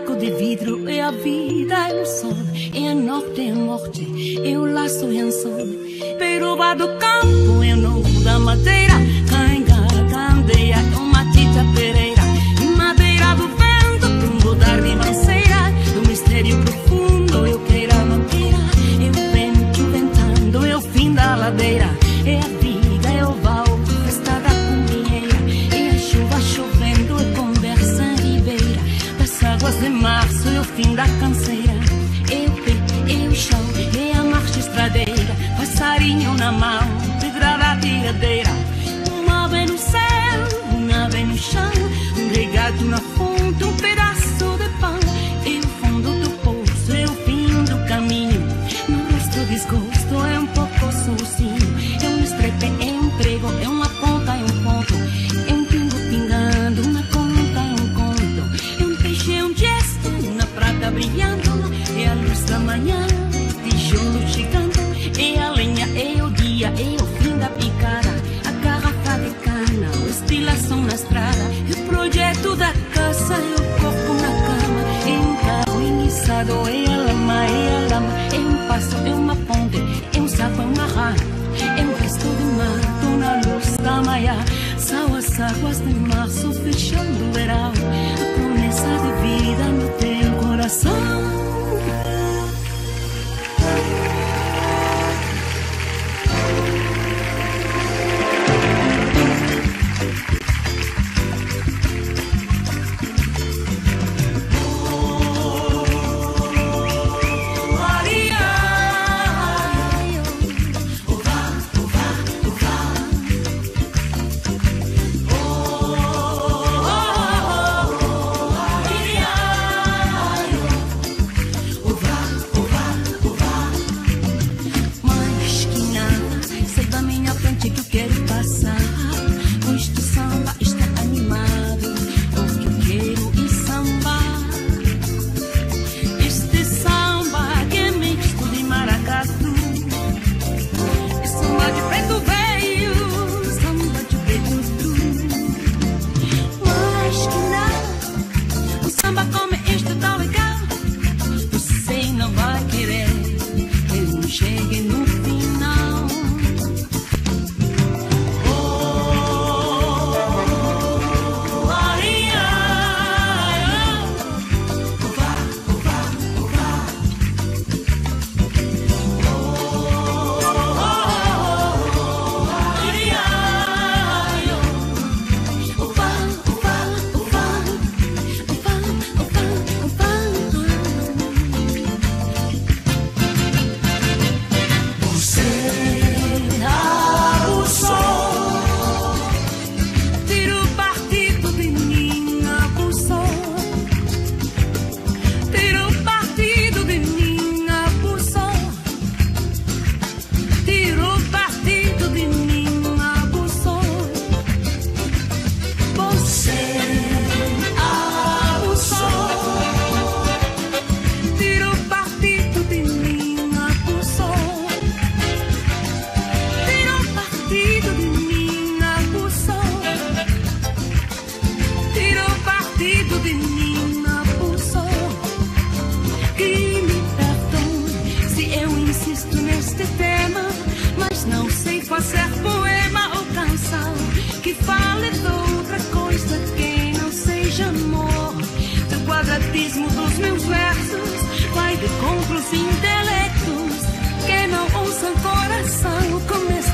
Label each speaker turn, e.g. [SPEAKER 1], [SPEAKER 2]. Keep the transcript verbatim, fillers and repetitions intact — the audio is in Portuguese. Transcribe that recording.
[SPEAKER 1] barco de vidro, é a vida, é o sol, é a noite, é a morte, é o laço e o sol. Peruba do campo, é o novo da madeira, canga, candeia, é uma tita pereira, e madeira do vento, tumbo da ribanceira, do mistério profundo, eu queira a mangueira, é o vento ventando, é o fim da ladeira, é a vida, é o val, festa da cumieira, é a chuva chovendo, é conversa em ribeira, das águas de março, é o fim da canseira, é o pé, é o chão, é a marcha estradeira, passarinho na mão, pedra da tiradeira, uma ave no céu, uma ave no chão, um regado na fonte, um pedaço de pão, é o fundo do poço, é o fim do caminho, no rosto desgosto, é um pouco sozinho, é um estrepe, é um prego, é uma ponta, é um ponto, é um pingo pingando, uma conta, é um conto, é um peixe, é um gesto, uma prata brilhando, é a luz da manhã, tijolo chegando, é a lenha, é o dia, é o fim da picada, a garrafa de cana, a estilação na estrada, é o projeto da caça, é o corpo na cama, é um carro enguiçado, é a lama, é a lama, é um passo, é uma ponte, é um sapo, é uma rã, é um resto de mato na luz da manhã, são as águas de março fechando o verão, a promessa de vida no teu coração.
[SPEAKER 2] Dos meus versos vai de compros intelectos que não ouçam coração começar.